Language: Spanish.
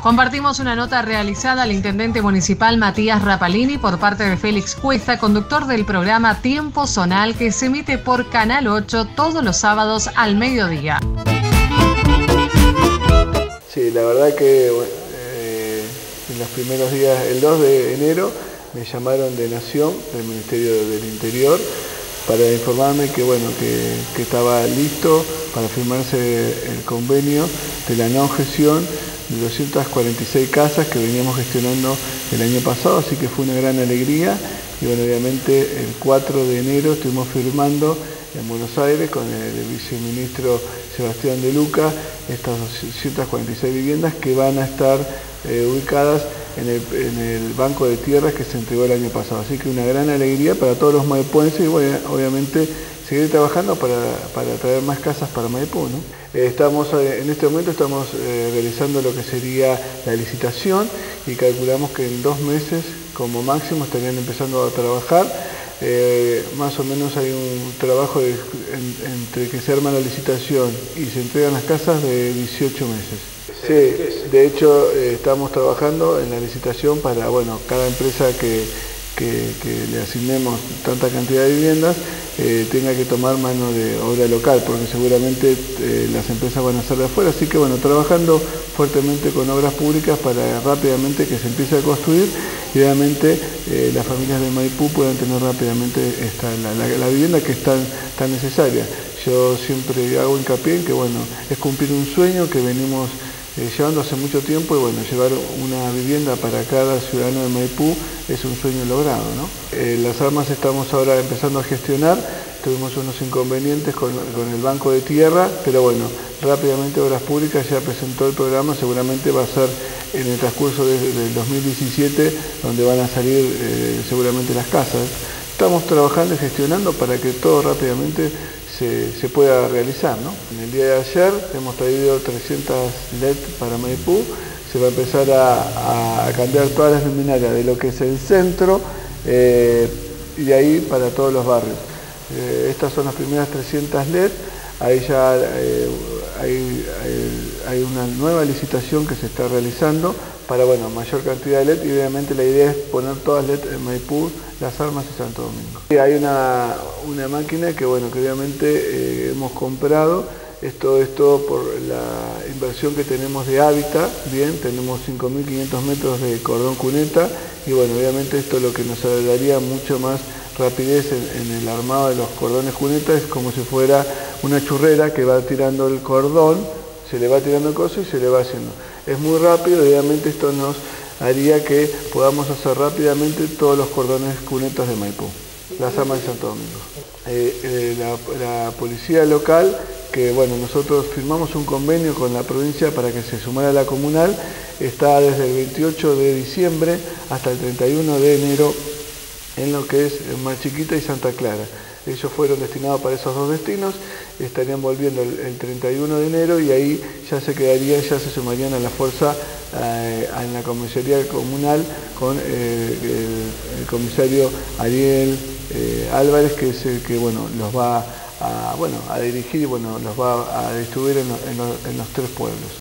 Compartimos una nota realizada al intendente municipal Matías Rapalini por parte de Félix Cuesta, conductor del programa Tiempo Zonal, que se emite por Canal 8 todos los sábados al mediodía. Sí, la verdad que en los primeros días, el 2 de enero, me llamaron de Nación, del Ministerio del Interior, para informarme que estaba listo para firmarse el convenio de la no objeción de 246 casas que veníamos gestionando el año pasado, así que fue una gran alegría. Y bueno, obviamente el 4 de enero estuvimos firmando en Buenos Aires con el viceministro Sebastián De Luca estas 246 viviendas que van a estar ubicadas en el banco de tierras que se entregó el año pasado. Así que una gran alegría para todos los maipuenses y bueno, obviamente seguir trabajando para traer más casas para Maipú, ¿no? En este momento estamos realizando lo que sería la licitación y calculamos que en 2 meses como máximo estarían empezando a trabajar. Más o menos hay un trabajo entre que se arma la licitación y se entregan las casas de 18 meses. Sí, de hecho estamos trabajando en la licitación para cada empresa que le asignemos tanta cantidad de viviendas tenga que tomar mano de obra local, porque seguramente las empresas van a ser de afuera, así que bueno, trabajando fuertemente con obras públicas para rápidamente que se empiece a construir y obviamente las familias de Maipú puedan tener rápidamente la vivienda que es tan necesaria. Yo siempre hago hincapié en que es cumplir un sueño que venimos llevando hace mucho tiempo y llevar una vivienda para cada ciudadano de Maipú es un sueño logrado, ¿no? Las armas estamos ahora empezando a gestionar, tuvimos unos inconvenientes con el banco de tierra, pero rápidamente Obras Públicas ya presentó el programa, seguramente va a ser en el transcurso del 2017 donde van a salir seguramente las casas. Estamos trabajando y gestionando para que todo rápidamente se pueda realizar, ¿no? En el día de ayer hemos traído 300 LED para Maipú, se va a empezar a cambiar todas las luminarias de lo que es el centro y de ahí para todos los barrios. Estas son las primeras 300 LED, ahí ya hay una nueva licitación que se está realizando para mayor cantidad de LED y obviamente la idea es poner todas LED en Maipú, Las Armas y Santo Domingo. Y hay una máquina que obviamente hemos comprado, esto por la inversión que tenemos de hábitat, tenemos 5.500 metros de cordón cuneta y obviamente esto lo que nos daría mucho más rapidez en el armado de los cordones cuneta, es como si fuera una churrera que va tirando el cordón, se le va tirando el coso y se le va haciendo. Es muy rápido y obviamente esto nos haría que podamos hacer rápidamente todos los cordones cunetas de Maipú, Las Armas de Santo Domingo. La policía local, que nosotros firmamos un convenio con la provincia para que se sumara a la comunal, está desde el 28 de diciembre hasta el 31 de enero en lo que es Mar Chiquita y Santa Clara. Ellos fueron destinados para esos 2 destinos, estarían volviendo el 31 de enero y ahí ya se sumarían a la fuerza en la comisaría comunal con el comisario Ariel Álvarez, que es el que los va a dirigir y los va a distribuir en los 3 pueblos.